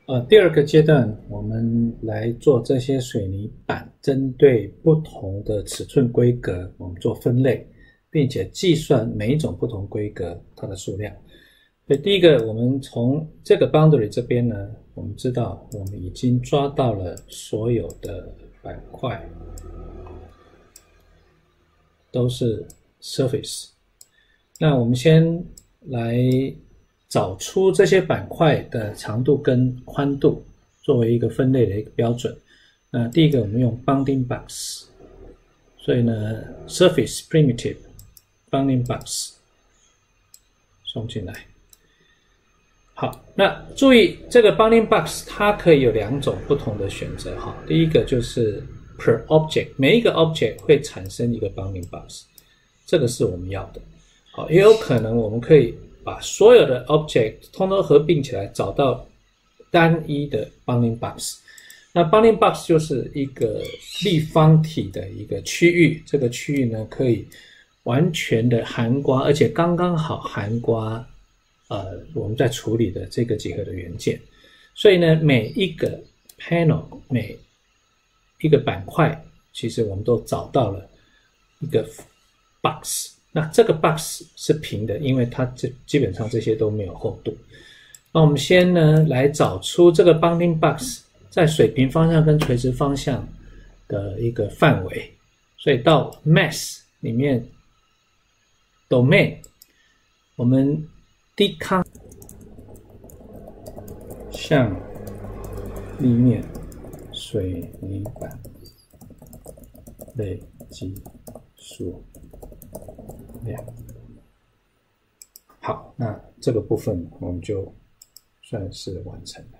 第二个阶段，我们来做这些水泥板，针对不同的尺寸规格，我们做分类，并且计算每一种不同规格它的数量。所以第一个，我们从这个 boundary 这边呢，我们知道我们已经抓到了所有的板块都是 surface。那我们先来找出这些板块的长度跟宽度作为一个分类的一个标准。那第一个我们用 bounding box， 所以呢 surface primitive bounding box 送进来。好，那注意这个 bounding box 它可以有两种不同的选择哈。第一个就是 per object， 每一个 object 会产生一个 bounding box， 这个是我们要的。好，也有可能我们可以把所有的 object 通通合并起来，找到单一的 bounding box。那 bounding box 就是一个立方体的一个区域，这个区域呢可以完全的含刮，而且刚刚好含刮我们在处理的这个几何的元件。所以呢，每一个 panel 每一个板块，其实我们都找到了一个 box。那这个 box 是平的，因为它基本上这些都没有厚度。那我们先呢来找出这个 bounding box 在水平方向跟垂直方向的一个范围。所以到 mass 里面 domain， 我们decount 向立面水泥板累积数量。好，那这个部分我们就算是完成了。